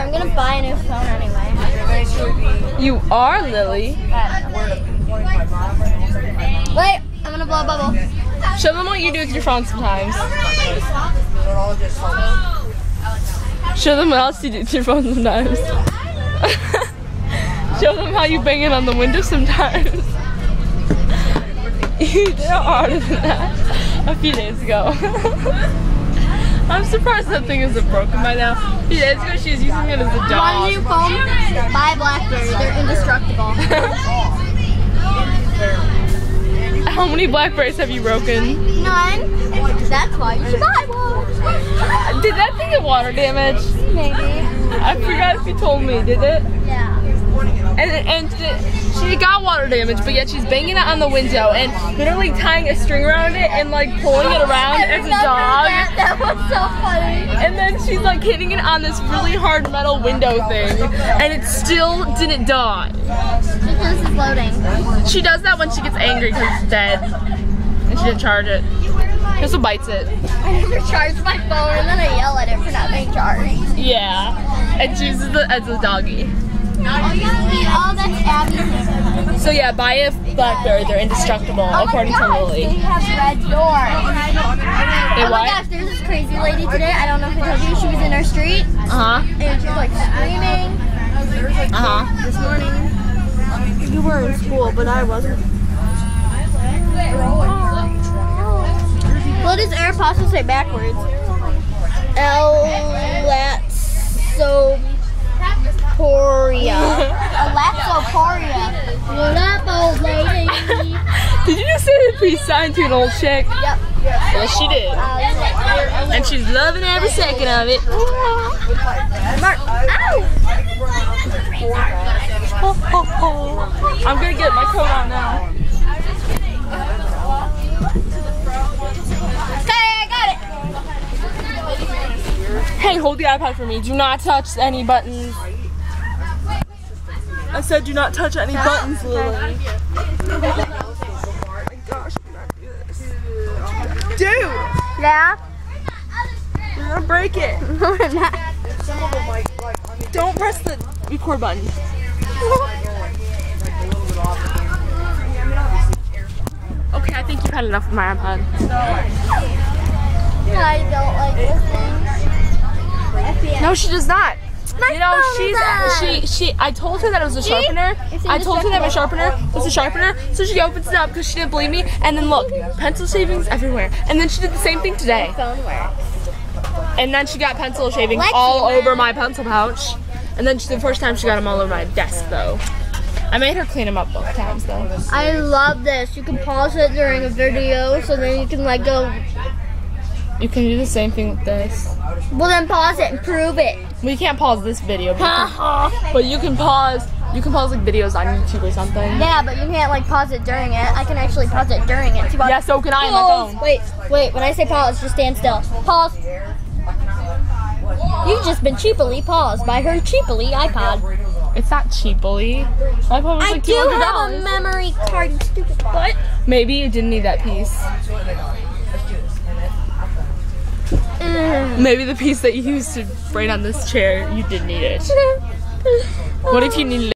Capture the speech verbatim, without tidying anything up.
I'm gonna buy a new phone anyway. You are, Lily. Wait, I'm gonna blow a bubble. Show them what you do with your phone sometimes. Show them what else you do with your phone sometimes. Show them how you bang it on the window sometimes. You did it harder than that a few days ago. I'm surprised that thing isn't broken by now. A few days ago she was using it as a dog. Want a new phone? Buy BlackBerry. They're indestructible. How many Blackberries have you broken? None. That's why you should buy one. Did that thing get water damage? Maybe. I forgot if you told me, did it? Yeah. And, and she got water damage, but yet she's banging it on the window and literally tying a string around it and like pulling it around as a dog. That, that was so funny. And then she's like hitting it on this really hard metal window thing, and it still didn't die. Because it's loading. She does that when she gets angry because it's dead, and she didn't charge it. Crystal bites it. I never charged my phone and then I yell at it for not being charged. Yeah, and she uses it as a doggy. Oh, that's Abby. So yeah, buy a BlackBerry. They're indestructible, Oh according my to gosh, Lily. they have red doors. Hey, Oh my what? gosh, there's this crazy lady today. I don't know if I told you. She was in our street Uh huh. and she was like screaming. Uh huh. This morning. You were in school, but I wasn't. What does Aeropostale say backwards? Elatsoporia. Elatsoporia. What up, old lady? Did you just say the peace sign to an old chick? Yep. Yes, she did. Uh, And she's loving every second of it. Mark. Ow! I'm gonna get my coat on now. Hey, hold the iPad for me. Do not touch any buttons. I said do not touch any buttons, Lily. Dude! Yeah? You're gonna break it. No, I'm not. Don't press the record button. Okay, I think you've had enough of my iPad. I don't like listening. No, she does not. My You know, phone she's is on. she she. I told her that it was a sharpener. It's I told her that my indestructible. sharpener was a sharpener, so she opens it up because she didn't believe me. And then look, pencil shavings everywhere. And then she did the same thing today. Phone works. And then she got pencil shavings Lexi, all man. over my pencil pouch. And then she, the first time she got them all over my desk though. I made her clean them up both times though. I love this. You can pause it during a video, so then you can like go. You can do the same thing with this. Well, then pause it and prove it. We can't pause this video, but you can, but you can pause. You can pause like videos on YouTube or something. Yeah, but you can't like pause it during it. I can actually pause it during it. See, pause- Yeah, so can I on my Pause. phone. Wait, wait. When I say pause, just stand still. Pause. You've just been cheaply paused by her cheaply iPod. It's not cheaply. My phone was I like do two hundred have a dollars. memory card, you stupid butt. Maybe you didn't need that piece. Mm. Maybe the piece that you used to braid on this chair, you did need it. What if you needed